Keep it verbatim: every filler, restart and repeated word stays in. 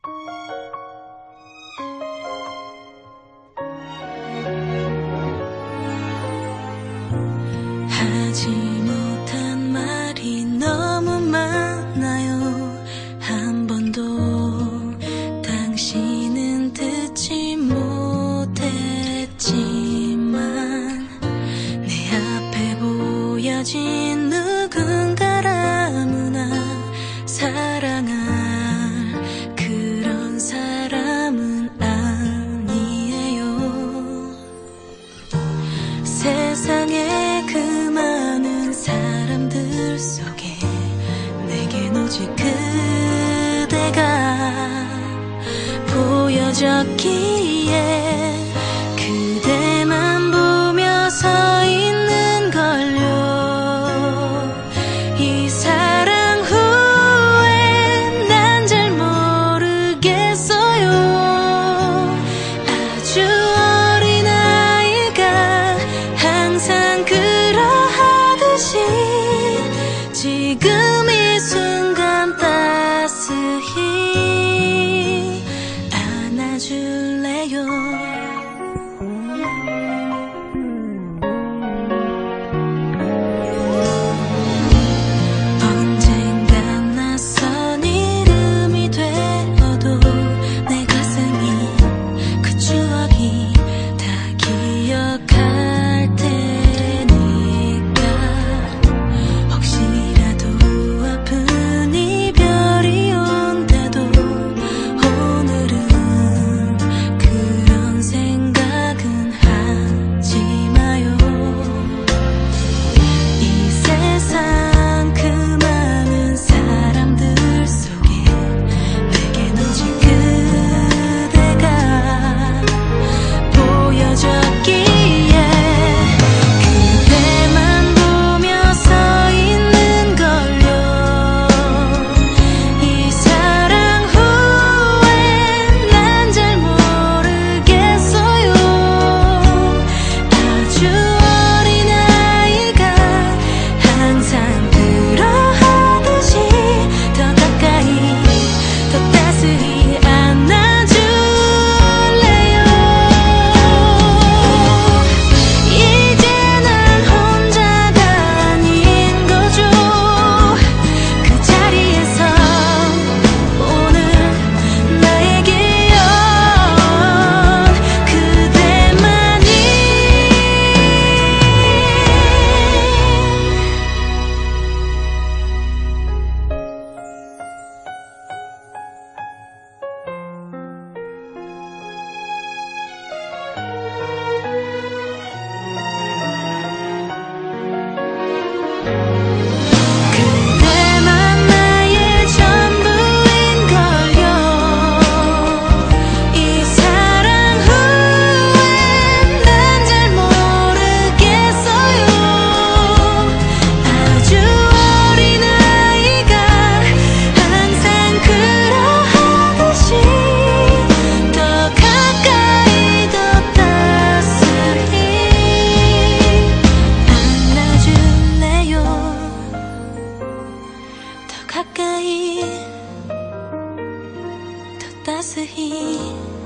하지 못한 말이 너무 많아요. 한 번도 당신은 듣지 못했지만 내 앞에 보여진 누군가를 아무나 사랑할 그런 사람은 아니에요. 세상에 그 많은 사람들 속에 내겐 오직 그대가 보여졌기에 그대만 보며 서 있는 걸요. 이 사랑 후에 난 잘 모르겠어요. 아주 어린 아이가 항상 그러하듯이 지금 이 순간 따스히 안아줄래요. 언젠간 낯선 이름이 되어도 내 가슴이 그 추억이 다 기억할 테니까 혹시라도 아픈 이별이 온다도 오늘은 그런 생각은 하지 마요. 이 세상 그 많은 사람들 속에 내겐 오직 그대가 보여졌기에 그대만 보며 서 있는 걸요. 이 사랑 후에 난 잘 모르겠어요. 아주 어린 아이가 항상 그러하듯이 더 가까이 더 따스히 안아줄래요. 이제 난 혼자가 아닌 거죠. 그 자리에서 오늘 나에게요 그대만이 그대만 나의 전부인걸요. 이 사랑 후에 난 잘 모르겠어요. 아주 어린 아이가 항상 그러하듯이 더 가까이 더 따스히 안아줄래요. 더 가까이 더 따스히